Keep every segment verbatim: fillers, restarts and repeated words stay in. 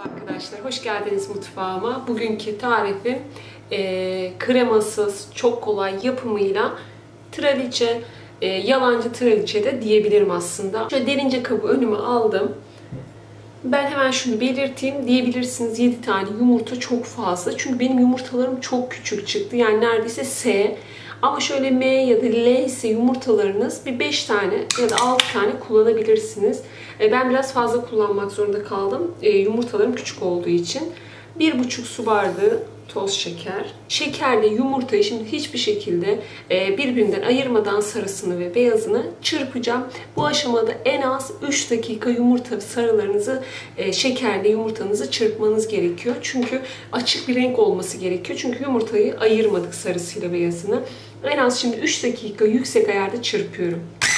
Arkadaşlar hoş geldiniz mutfağıma. Bugünkü tarifim e, kremasız, çok kolay yapımıyla traliçe, e, yalancı traliçe de diyebilirim aslında. Şöyle derince kabı önüme aldım. Ben hemen şunu belirteyim. Diyebilirsiniz yedi tane yumurta çok fazla. Çünkü benim yumurtalarım çok küçük çıktı. Yani neredeyse S. Ama şöyle M ya da L ise yumurtalarınız bir beş tane ya da altı tane kullanabilirsiniz. Ben biraz fazla kullanmak zorunda kaldım. Yumurtalarım küçük olduğu için. bir buçuk su bardağı toz şeker. Şekerle yumurtayı şimdi hiçbir şekilde birbirinden ayırmadan sarısını ve beyazını çırpacağım. Bu aşamada en az üç dakika yumurta sarılarınızı, şekerle yumurtanızı çırpmanız gerekiyor. Çünkü açık bir renk olması gerekiyor. Çünkü yumurtayı ayırmadık sarısıyla beyazını. En az şimdi üç dakika yüksek ayarda çırpıyorum.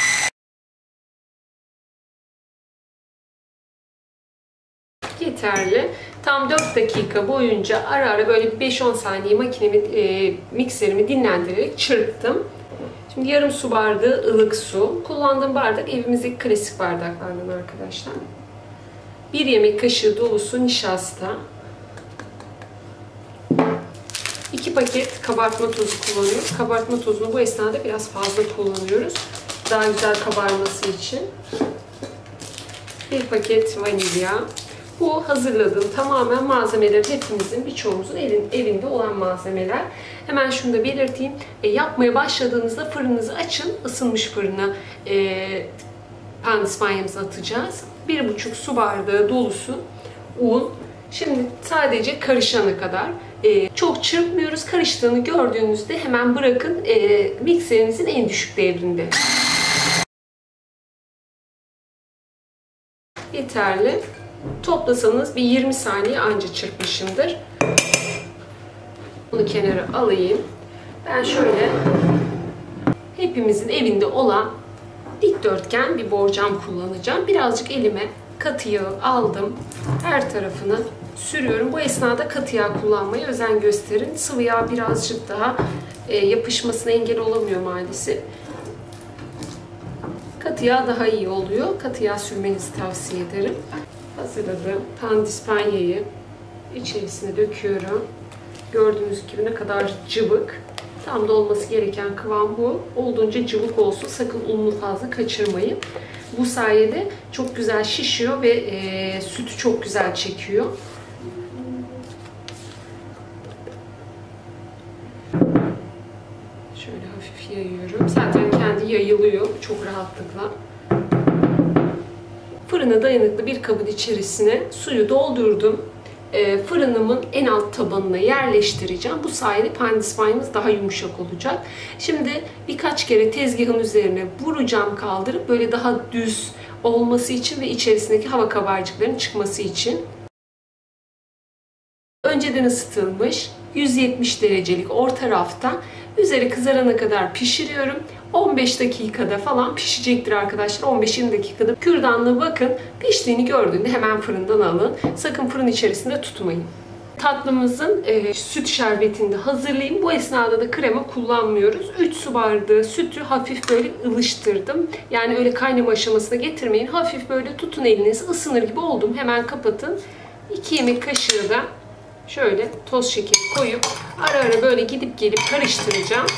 Yeterli. Tam dört dakika boyunca ara ara böyle beş on saniye makinemi, e, mikserimi dinlendirerek çırptım. Şimdi yarım su bardağı ılık su. Kullandığım bardak evimizdeki klasik bardaklardan arkadaşlar. bir yemek kaşığı dolusu nişasta. iki paket kabartma tozu kullanıyoruz. Kabartma tozunu bu esnada biraz fazla kullanıyoruz. Daha güzel kabarması için. bir paket vanilya. Bu hazırladığım tamamen malzemeler hepimizin, birçoğumuzun evin, evinde olan malzemeler. Hemen şunu da belirteyim. E, yapmaya başladığınızda fırınınızı açın. Isınmış fırına e, pandispanyamızı atacağız. bir buçuk su bardağı dolusu un. Şimdi sadece karışana kadar. E, çok çırpmıyoruz. Karıştığını gördüğünüzde hemen bırakın e, mikserinizin en düşük devrinde. Yeterli. Toplasanız bir yirmi saniye anca çırpmışımdır. Bunu kenara alayım. Ben şöyle hepimizin evinde olan dikdörtgen bir borcam kullanacağım. Birazcık elime katı yağı aldım. Her tarafını sürüyorum. Bu esnada katı yağ kullanmaya özen gösterin. Sıvı yağ birazcık daha e, yapışmasına engel olamıyor maalesef. Katı yağ daha iyi oluyor. Katı yağ sürmenizi tavsiye ederim. Hazırladığım pandispanyayı içerisine döküyorum. Gördüğünüz gibi ne kadar cıvık. Tam da olması gereken kıvam bu. Olduğunca cıvık olsun. Sakın ununu fazla kaçırmayın. Bu sayede çok güzel şişiyor ve e, sütü çok güzel çekiyor. Şöyle hafif yayıyorum. Zaten kendi yayılıyor çok rahatlıkla. Fırına dayanıklı bir kabın içerisine suyu doldurdum. E, fırınımın en alt tabanına yerleştireceğim. Bu sayede pandispanyamız daha yumuşak olacak. Şimdi birkaç kere tezgahın üzerine vuracağım, kaldırıp böyle daha düz olması için ve içerisindeki hava kabarcıklarının çıkması için. Önceden ısıtılmış yüz yetmiş derecelik orta rafta üzeri kızarana kadar pişiriyorum. on beş dakikada falan pişecektir arkadaşlar. on beş yirmi dakikada. Kürdanla bakın. Piştiğini gördüğünde hemen fırından alın. Sakın fırın içerisinde tutmayın. Tatlımızın e, süt şerbetini de hazırlayayım. Bu esnada da krema kullanmıyoruz. üç su bardağı sütü hafif böyle ılıştırdım. Yani öyle kaynama aşamasına getirmeyin. Hafif böyle tutun elinizi. Isınır gibi oldum. Hemen kapatın. iki yemek kaşığı da şöyle toz şeker koyup ara ara böyle gidip gelip karıştıracağım.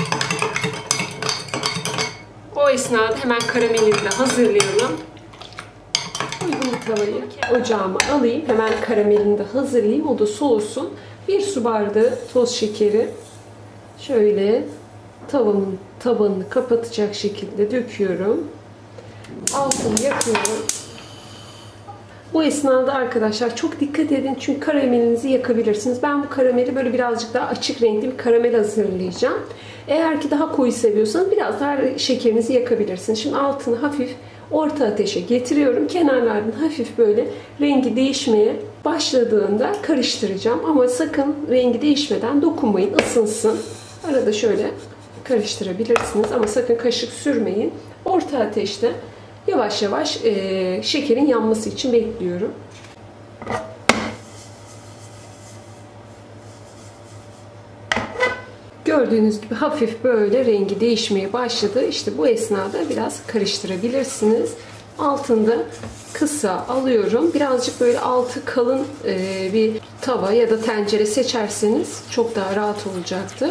O esnada hemen karamelini de hazırlayalım. Uygun tavayı ocağıma alayım. Hemen karamelini de hazırlayayım. O da soğusun. bir su bardağı toz şekeri şöyle tavanın tabanını kapatacak şekilde döküyorum. Altını yakıyorum. Bu esnada arkadaşlar çok dikkat edin çünkü karamelinizi yakabilirsiniz. Ben bu karameli böyle birazcık daha açık renkli bir karamel hazırlayacağım. Eğer ki daha koyu seviyorsanız biraz daha şekerinizi yakabilirsiniz. Şimdi altını hafif orta ateşe getiriyorum. Kenarlardan hafif böyle rengi değişmeye başladığında karıştıracağım. Ama sakın rengi değişmeden dokunmayın, ısınsın. Arada şöyle karıştırabilirsiniz ama sakın kaşık sürmeyin. Orta ateşte yavaş yavaş e, şekerin yanması için bekliyorum. Gördüğünüz gibi hafif böyle rengi değişmeye başladı. İşte bu esnada biraz karıştırabilirsiniz. Altında kısa alıyorum. Birazcık böyle altı kalın e, bir tava ya da tencere seçerseniz çok daha rahat olacaktır.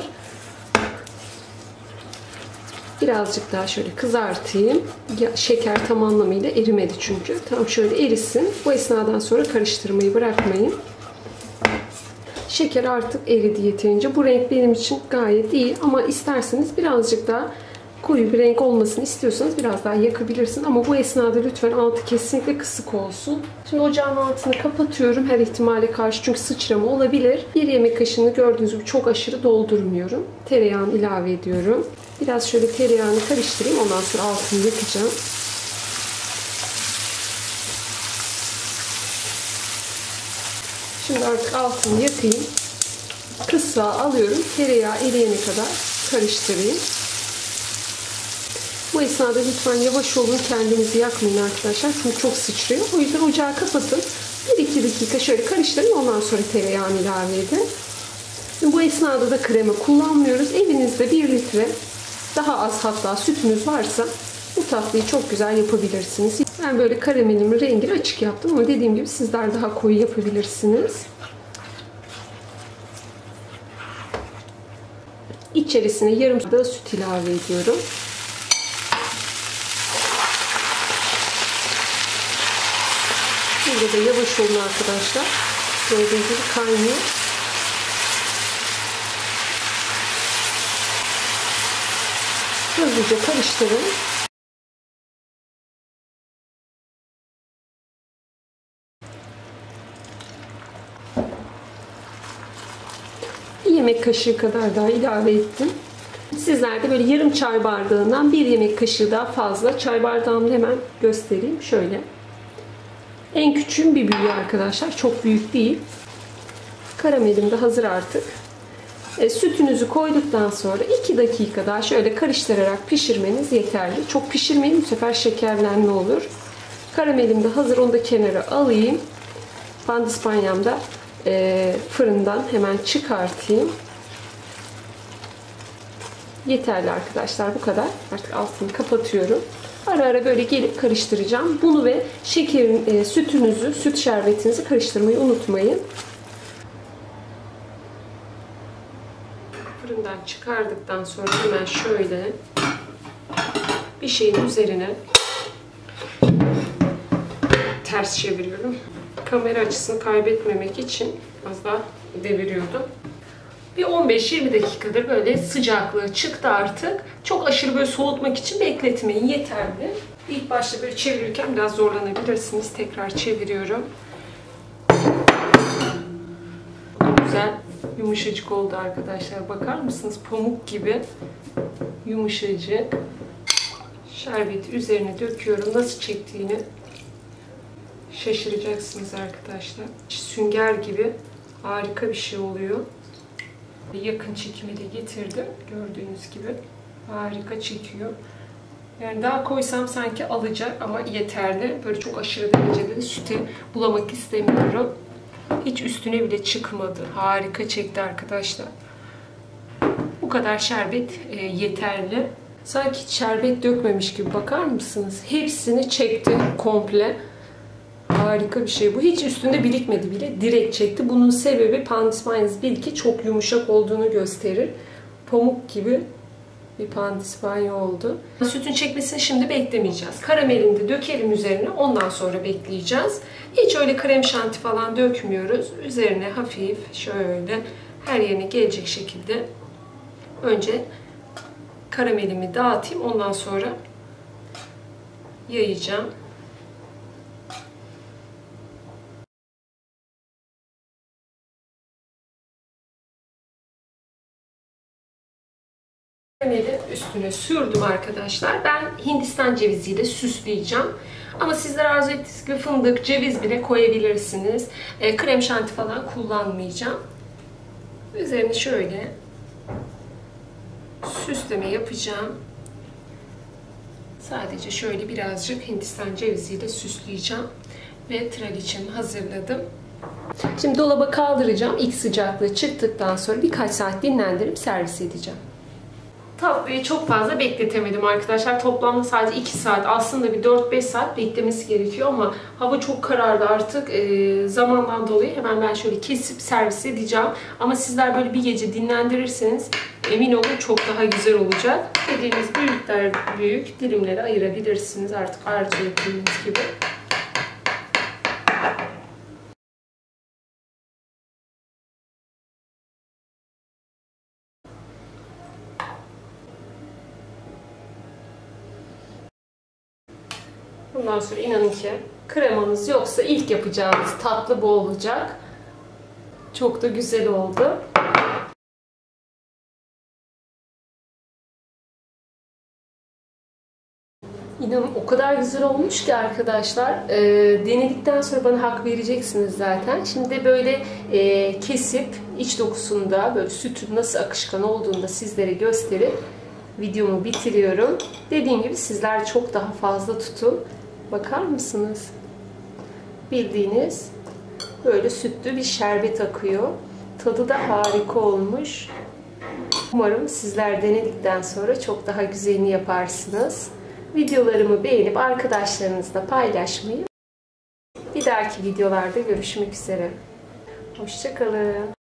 Birazcık daha şöyle kızartayım. Ya, şeker tam anlamıyla erimedi çünkü. Tam şöyle erisin. Bu esnadan sonra karıştırmayı bırakmayın. Şeker artık eridi yeterince. Bu renk benim için gayet iyi ama isterseniz birazcık daha koyu bir renk olmasını istiyorsanız biraz daha yakabilirsin. Ama bu esnada lütfen altı kesinlikle kısık olsun. Şimdi ocağın altını kapatıyorum her ihtimale karşı çünkü sıçrama olabilir. Bir yemek kaşığını gördüğünüz gibi çok aşırı doldurmuyorum. Tereyağını ilave ediyorum. Biraz şöyle tereyağını karıştırayım. Ondan sonra altını yakacağım. Şimdi artık altını yakayım. Kısa alıyorum. Tereyağı eriyene kadar karıştırayım. Bu esnada lütfen yavaş olun. Kendinizi yakmayın arkadaşlar. Çünkü çok sıçrıyor. O yüzden ocağı kapatın. bir iki dakika şöyle karıştırın. Ondan sonra tereyağını ilave edin. Şimdi bu esnada da krema kullanmıyoruz. Evinizde bir litre daha az hatta sütünüz varsa bu tatlıyı çok güzel yapabilirsiniz. Ben böyle karamelimin rengini açık yaptım ama dediğim gibi sizler daha koyu yapabilirsiniz. İçerisine yarım da süt ilave ediyorum. Burada da yavaş olun arkadaşlar. Gördüğünüz gibi kaynıyor. Hızlıca karıştırın. Bir yemek kaşığı kadar daha ilave ettim. Sizler de böyle yarım çay bardağından bir yemek kaşığı daha fazla. Çay bardağımı hemen göstereyim. Şöyle. En küçüğüm bir büyüğü arkadaşlar. Çok büyük değil. Karamelim de hazır artık. E, sütünüzü koyduktan sonra iki dakika daha şöyle karıştırarak pişirmeniz yeterli. Çok pişirmeyin, bu sefer şekerlenme olur. Karamelim de hazır, onu da kenara alayım. Pandispanyam da e, fırından hemen çıkartayım. Yeterli arkadaşlar, bu kadar. Artık altını kapatıyorum. Ara ara böyle gelip karıştıracağım. Bunu ve şekerin, e, sütünüzü, süt şerbetinizi karıştırmayı unutmayın. Fırından çıkardıktan sonra hemen şöyle bir şeyin üzerine ters çeviriyorum. Kamera açısını kaybetmemek için az daha deviriyordum. Bir on beş yirmi dakikadır böyle sıcaklığı çıktı artık. Çok aşırı böyle soğutmak için bekletmeyin, yeterli. İlk başta böyle çevirirken biraz zorlanabilirsiniz. Tekrar çeviriyorum. Güzel, yumuşacık oldu arkadaşlar. Bakar mısınız? Pamuk gibi yumuşacık. Şerbeti üzerine döküyorum. Nasıl çektiğini şaşıracaksınız arkadaşlar. Sünger gibi harika bir şey oluyor. Yakın çekimi de getirdim. Gördüğünüz gibi harika çekiyor. Yani daha koysam sanki alacak ama yeterli. Böyle çok aşırı derecede de sütü bulamak istemiyorum. Hiç üstüne bile çıkmadı. Harika çekti arkadaşlar. Bu kadar şerbet e, yeterli. Sanki hiç şerbet dökmemiş gibi, bakar mısınız? Hepsini çekti komple. Harika bir şey bu. Hiç üstünde birikmedi bile. Direkt çekti. Bunun sebebi Pandispanya'nız bil ki çok yumuşak olduğunu gösterir. Pamuk gibi bir pandispanya oldu. Sütün çekmesini şimdi beklemeyeceğiz. Karamelini de dökelim üzerine. Ondan sonra bekleyeceğiz. Hiç öyle krem şanti falan dökmüyoruz. Üzerine hafif şöyle her yerine gelecek şekilde önce karamelimi dağıtayım. Ondan sonra yayacağım. Karameli üstüne sürdüm arkadaşlar. Ben Hindistan ceviziyle süsleyeceğim. Ama sizler arzu ettiğiniz gibi fındık, ceviz bile koyabilirsiniz. E, krem şanti falan kullanmayacağım. Üzerine şöyle süsleme yapacağım. Sadece şöyle birazcık Hindistan ceviziyle süsleyeceğim. Ve traliçemi hazırladım. Şimdi dolaba kaldıracağım. İlk sıcaklığı çıktıktan sonra birkaç saat dinlendirip servis edeceğim. Tabii çok fazla bekletemedim arkadaşlar. Toplamda sadece iki saat. Aslında bir dört beş saat beklemesi gerekiyor ama hava çok karardı artık. E, zamandan dolayı hemen ben şöyle kesip servis edeceğim. Ama sizler böyle bir gece dinlendirirseniz emin olun çok daha güzel olacak. Dediğiniz büyükler büyük dilimlere ayırabilirsiniz artık arzu ettiğiniz gibi. Bundan sonra inanın ki kremanız yoksa ilk yapacağınız tatlı bu olacak. Çok da güzel oldu. İnanın o kadar güzel olmuş ki arkadaşlar. E, denedikten sonra bana hak vereceksiniz zaten. Şimdi böyle e, kesip iç dokusunda böyle sütün nasıl akışkan olduğunu da sizlere gösterip videomu bitiriyorum. Dediğim gibi sizler çok daha fazla tutun. Bakar mısınız? Bildiğiniz böyle sütlü bir şerbet akıyor. Tadı da harika olmuş. Umarım sizler denedikten sonra çok daha güzelini yaparsınız. Videolarımı beğenip arkadaşlarınızla paylaşmayı. Bir dahaki videolarda görüşmek üzere. Hoşça kalın.